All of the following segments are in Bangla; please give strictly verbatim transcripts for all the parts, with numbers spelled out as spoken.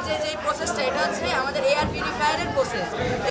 যে যে প্রসেসটা এটা হচ্ছে আমাদের এয়ার পিউরিফায়ারের প্রসেস।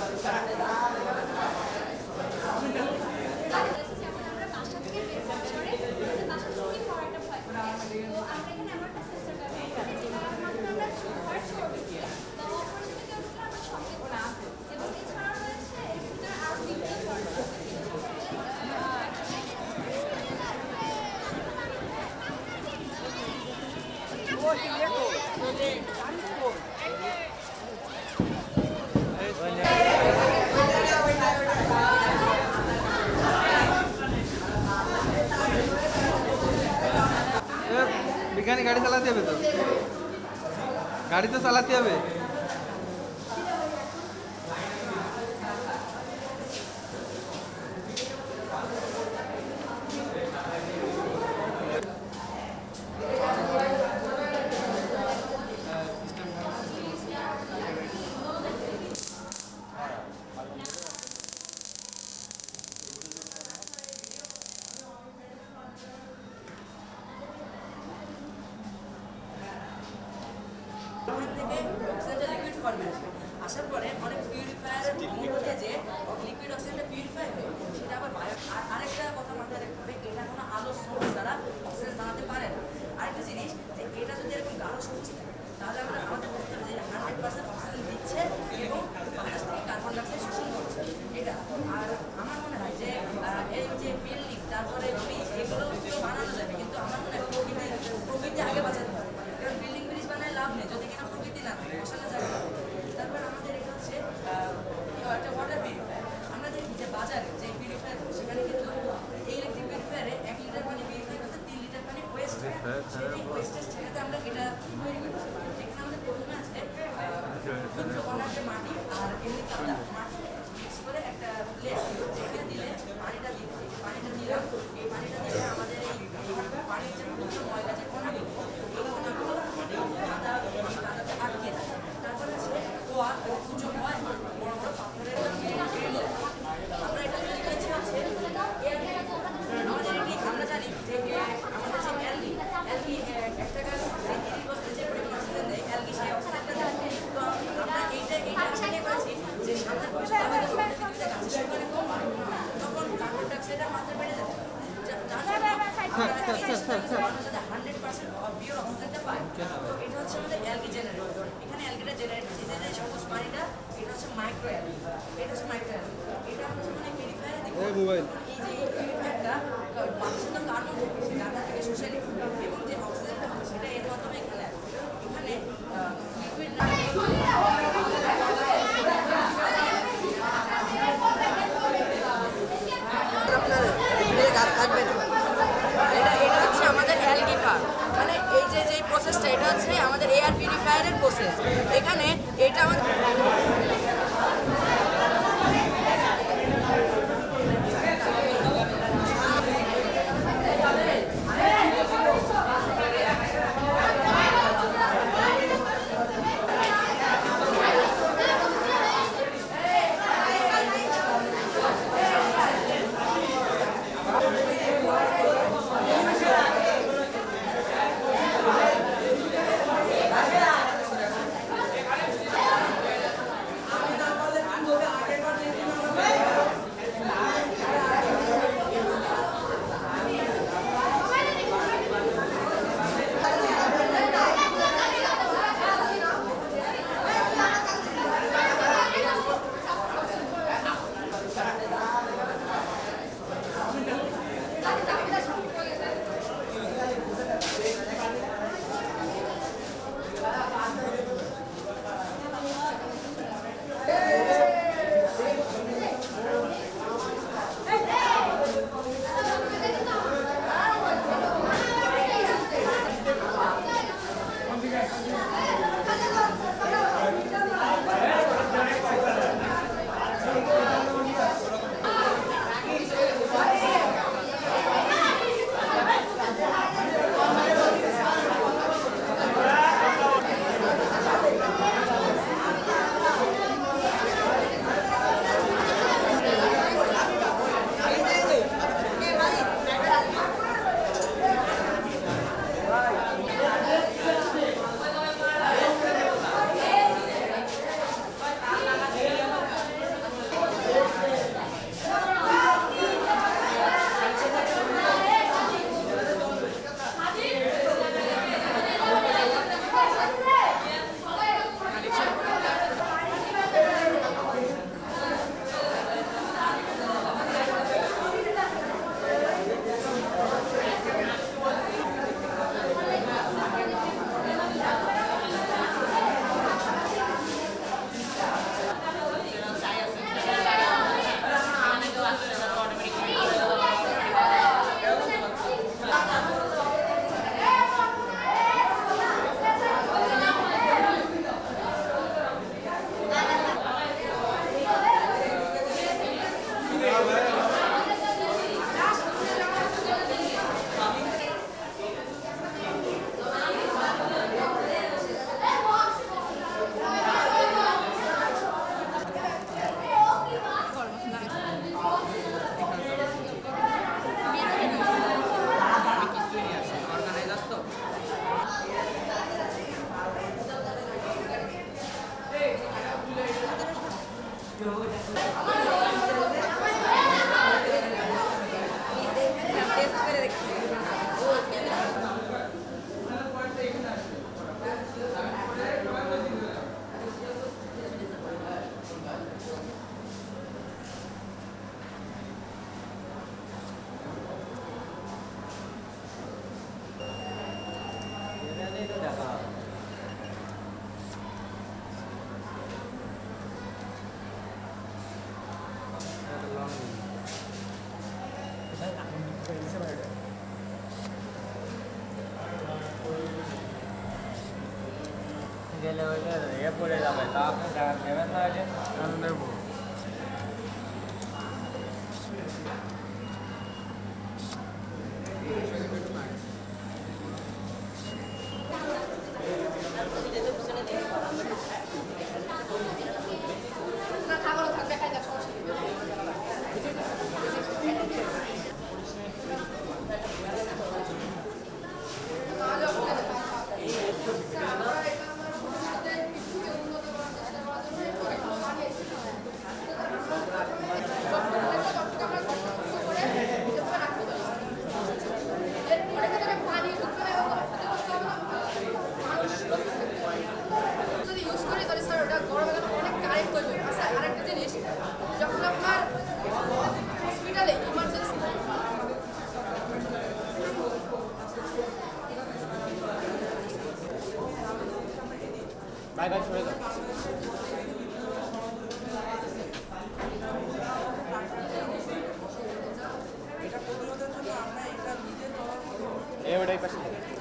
বিজ্ঞানী গাড়ি চালাতে হবে তো, গাড়ি তো চালাতে হবে। আসার পরে অনেক পিউরিফায়ারের মধ্যে যে লিকুইড অক্সিজেনটা পিউরিফাই হয় সেটা আবার বায়ো। আর আরেকটা কথা মাথায় রাখতে হবে, এটা কোনো আলো সোর্স দ্বারা অক্সিজেন বানাতে পারে না। আরেকটা জিনিস যে এটা যদি এরকম গাঢ় সবুজ থাকে তাহলে আমরা আমাদের বুঝতে হবে যে হান্ড্রেড পার্সেন্ট অক্সিজেন দিচ্ছে এবং বাতাস থেকে কার্বন ডাইঅক্সাইড শোষণ করছে এটা। আর আমার মনে হয় যে এই যে বিল্ডিং তারপরে ব্রিজ এগুলো তো বানানো যাবে, কিন্তু আমার মনে হয় প্রকৃতি প্রকৃতি আগে বাঁচাতে হবে। কারণ বিল্ডিং ব্রিজ বানায় লাভ নেই যদি কিনা প্রকৃতি না থাকে, বসানো যাবে। তারপর আমাদের এটা হচ্ছে একটা ওয়াটার পিউরিফায়ার। আমরা দেখি যে বাজারে যে পিউরিফায়ার সেখানে কিন্তু এই ইলেকট্রিক পিউরিফায়ারে এক লিটার পানি পিউরিফাই করতে তিন লিটার পানি ওয়েস্ট হয়। সেই ওয়েস্টেজ ঠেকাতে আমরা এটা তৈরি করেছি। এখানে আমাদের প্রথমে আছে যে মাটি আর এমনি কাদা মাটি মিক্স করে একটা প্লেট যেখানে দিলে পানিটা দিলে পানিটা দিলাম এই পানিটা দিলে আমাদের এই পানির যে ময়লা যে কণাগুলো এই কণাগুলো কাদা কাদাতে আটকে যায়। তারপরে আছে কোয়া উঁচু হয় বড় বড় পাথরের আমরা এটা তৈরি করেছি হচ্ছে আমাদের এটি আমরা জানি যে আমাদের যে অ্যালগি অ্যালগি একটা গাছ যে তিরিশ বছরে যে পরিমাণ অক্সিজেন দেয় অ্যালগি সেই অক্সিজেনটা দেয়। তো আমরা এইটা এইটা আশা নিয়ে করেছি যে সামনের ভবিষ্যতে আমাদের পৃথিবীতে গাছের সংখ্যা কম হয় তখন কার্বন ডাইঅক্সাইডের মাত্রা বেড়ে যাবে, হান্ড্রেড পার্সেন্ট পিওর অক্সিজেনটা পায়। তো এটা হচ্ছে আমাদের অ্যালগি জেনারেটর। এখানে অ্যালগিটা জেনারেট করছে যে সবুজ পানিটা এটা হচ্ছে মাইক্রো অ্যালগি, এটা হচ্ছে মাইক্রো অ্যালগি। এটা আমরা যখন এই পিউরিফায়ারে দিব এই যে এই পিউরিফায়ারটা বাতাসে তো কার্বন থাকে সেই কার্বন থেকে শুষে নেবে এবং যে অক্সিজেনটা হবে সেটা এর মাধ্যমে এখানে আসবে। এখানে লিকুইড না গাছ থাকবে না। এটা এটা হচ্ছে আমাদের অ্যালগি ফার্ম, মানে এই যে যে প্রসেসটা এটা হচ্ছে আমাদের এয়ার পিউরিফায়ারের প্রসেস। এখানে এটা আমাদের হলে এ পড়ে যাবে, তা আপনি দেবেন না হলে আমি দেবো। বাই বাই সরে যাও। এই ওটাই পাশে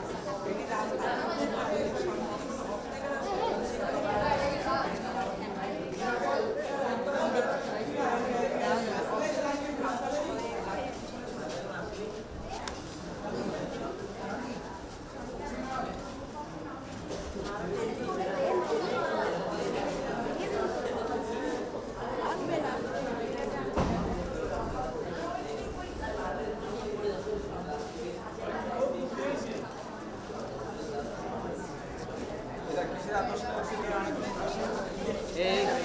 এই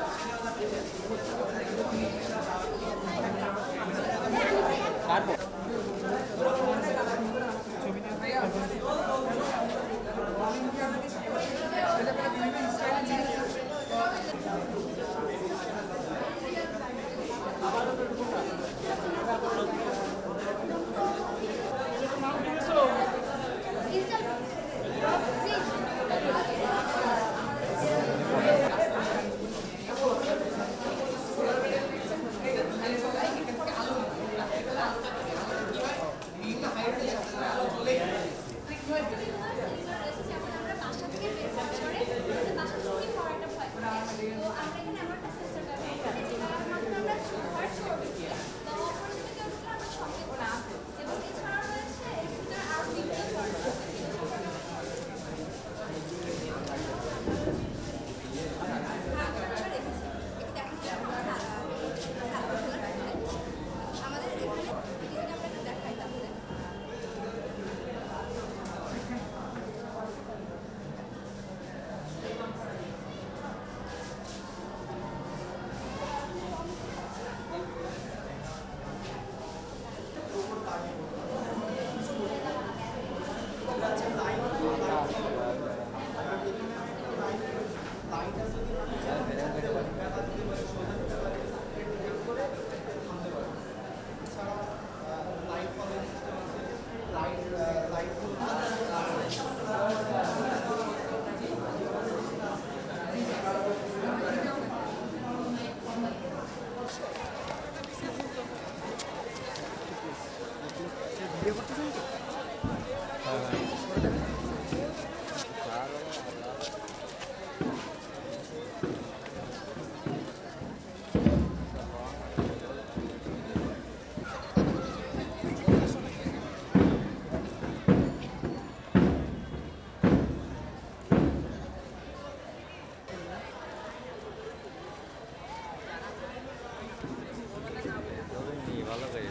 ভালো করে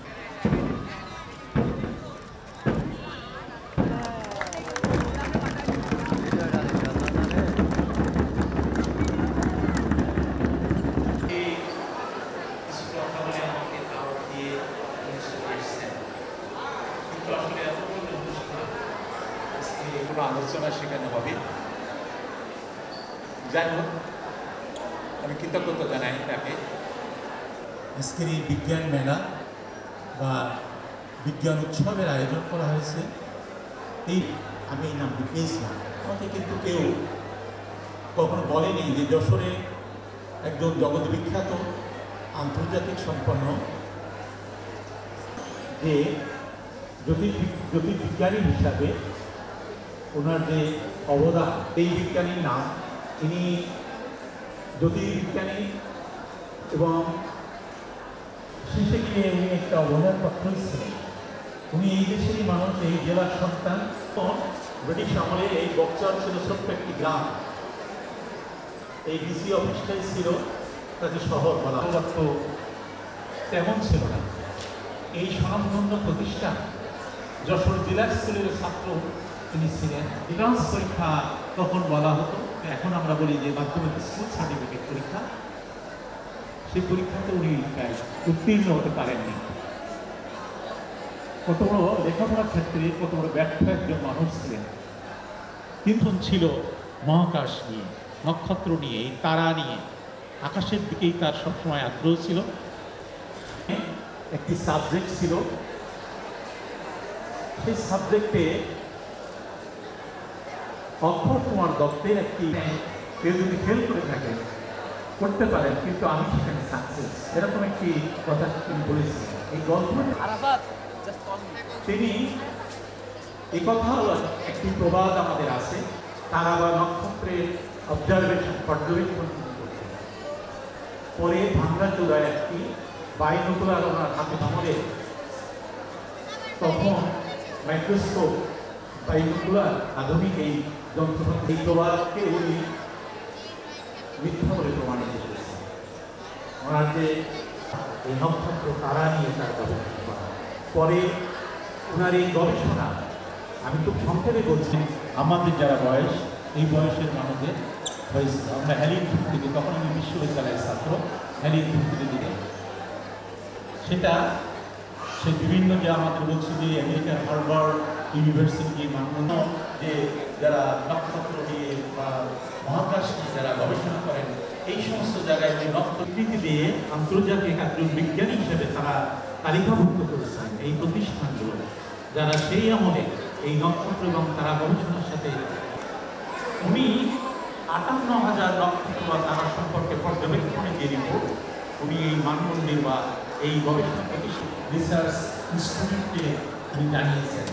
কোনো আলোচনা সেখানে হবে। যাই হোক, আমি কৃতজ্ঞতা জানাই তাকে। আজকের এই বিজ্ঞান মেলা বা বিজ্ঞান উৎসবের আয়োজন করা হয়েছে, এই আমি এই নামটি পেয়েছিলাম। আমাকে কিন্তু কেউ কখনো বলেনি যে যশোরে একজন জগৎ বিখ্যাত আন্তর্জাতিক সম্পন্ন যে জ্যোতিষ জ্যোতির্বিজ্ঞানী হিসাবে ওনার যে অবদান, এই বিজ্ঞানীর নাম ইনি জ্যোতির্বিজ্ঞানী এবং শেষে গিয়ে উনি একটা অবহেলার পত্র ছিলেন। উনি এই দেশেরই মানুষ, এই জেলার সন্তান। ব্রিটিশ আমলে এই বকচর ছিল ছোট্ট একটি গ্রাম। এই ডিসি অফিসটাই ছিল তাকে শহর বলা অর্থ তেমন ছিল না। এই স্বনামধন্য প্রতিষ্ঠান যশোর জেলা স্কুলের ছাত্র তিনি ছিলেন। এন্ট্রান্স পরীক্ষা তখন বলা হতো, এখন আমরা বলি যে মাধ্যমিক স্কুল সার্টিফিকেট পরীক্ষা। সেই পরীক্ষাতে উনি উত্তীর্ণ হতে পারেননি। কত বড় লেখাপড়ার ক্ষেত্রে কত বড় ব্যর্থ একজন মানুষ ছিলেন। কিন্তু ছিল মহাকাশ নিয়ে, নক্ষত্র নিয়ে, এই তারা নিয়ে, আকাশের দিকেই তার সবসময় আগ্রহ ছিল। একটি সাবজেক্ট ছিল, সেই সাবজেক্টে অক্ষর কুমার দত্তের একটি, কেউ যদি ফেল করে থাকে করতে পারেন কিন্তু আমি সেখানে সাকসেস, এরকম একটি কথা তিনি বলেছেন। এই গল্পটা তিনি এই কথা একটি প্রবাদ আমাদের আছে, তারা বা নক্ষত্রের অবজারভেশন পর্যবেক্ষণ করছে। পরে ভাঙ্গা চূড়ায় একটি বাইনোকুলার ওনার হাতে আমলে, তখন মাইক্রোস্কোপ বাইনোকুলার আধুনিক এই যন্ত্রপাতি, এই প্রবাদকে উনি মিথ্যা বলে প্রমাণিত করেছেন। ওনার যে এই নক্ষত্র তারা নিয়ে তার গবেষণা করা, পরে ওনার এই গবেষণা আমি খুব সংক্ষেপে বলছি, আমাদের যারা বয়স, এই বয়সের মানুষদের হয়েছিল। আমরা হ্যালির ভিত্তিতে, তখন আমি বিশ্ববিদ্যালয়ের ছাত্র, হ্যালির ভিত্তিতে দিকে সেটা সে বিভিন্ন যে আমাদের বলছি যে আমেরিকার হার্ভার্ড ইউনিভার্সিটি মানন্য যে যারা নক্ষত্র নিয়ে বা মহাকাশ নিয়ে যারা গবেষণা করেন, এই সমস্ত জায়গায় যে নক্ষত্রটি দিয়ে আন্তর্জাতিক একজন বিজ্ঞানী হিসেবে তারা তালিকাভুক্ত করেছেন এই প্রতিষ্ঠানগুলো, যারা সেই আমলে এই নক্ষত্র এবং তারা গবেষণার সাথে। উনি আটান্ন হাজার নক্ষত্র বা তারা সম্পর্কে পর্যবেক্ষণে যে রিপোর্ট উনি এই মানমন্দির বা এই গবেষণা প্রতিষ্ঠান রিসার্চ ইনস্টিটিউটে উনি জানিয়েছেন।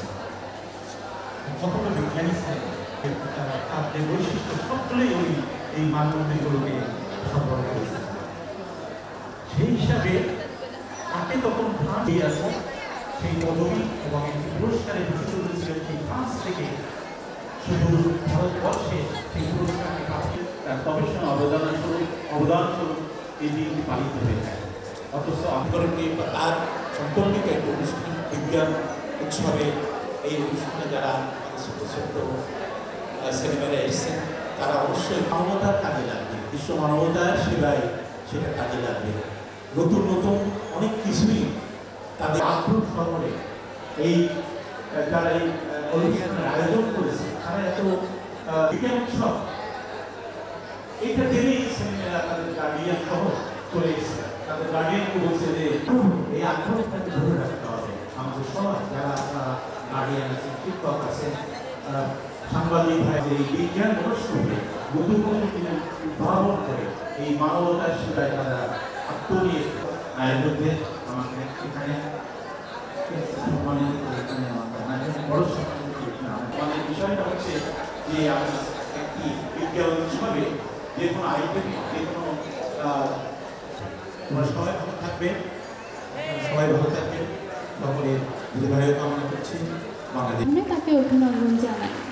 কতটা বিজ্ঞানী ছিলেন, তার যে বৈশিষ্ট্য সবগুলোই উনি এই মানমন্দিরগুলোকে সরবরাহ করেছেন। সেই হিসাবে তাকে তখন ফ্রান্স দিয়ে আছে সেই পদবী এবং একটি পুরস্কারে ভূষিত করেছিলেন সেই ফ্রান্স থেকে। শুধু ভারতবর্ষে সেই পুরস্কারকে প্রাপ্তি তার গবেষণা অবদান স্বরূপ অবদান স্বরূপ এই দিনটি পালিত হয়ে যায়। অথচ আন্দোলনকে তার সম্পর্কিত একটি অনুষ্ঠান বিজ্ঞান উৎসবে, এই অনুষ্ঠানে যারা ছোট ছোট ছেলেমেয়েরা এসেছেন তারা অবশ্যই মানবতার কাজে লাগবে, বিশ্ব মানবতার সেবায় সেটা কাজে লাগবে। নতুন নতুন অনেক কিছুই তাদের আগ্রহ সরলে এই যারা এই অনুষ্ঠানের আয়োজন করেছে, তারা এত বিজ্ঞান উৎসব এইটা জেনেই ছেলেমেয়েরা তাদের গার্ডিয়ান সহ চলে এসেছে। তাদের গার্ডিয়ানকে বলছে যে এই আগ্রহটাকে ধরে রাখতে হবে। আমাদের সবাই যারা আপনারা গার্ডিয়ান আছেন, শিক্ষক আছেন, সাংবাদিক ভাই, যে এই বিজ্ঞান অনুষ্ঠানকে নতুন নতুন কিছু উদ্ভাবন করে এই মানবতার সেবায় তারা আত্মনিয়োগ এর মধ্যে আমাকে এখানে সম্মানিত এখানে আমাকে বড় সম্মানিত আমাদের বিষয়টা হচ্ছে যে আমি একটি বিজ্ঞান উৎসবে যে কোনো আইটেম, যে কোনো তোমরা সবাই ভালো থাকবেন, সবাই ভালো থাকবেন, সকলের দীর্ঘায়ু কামনা করছি। বাংলাদেশ তাকে অভিনন্দন জানাই।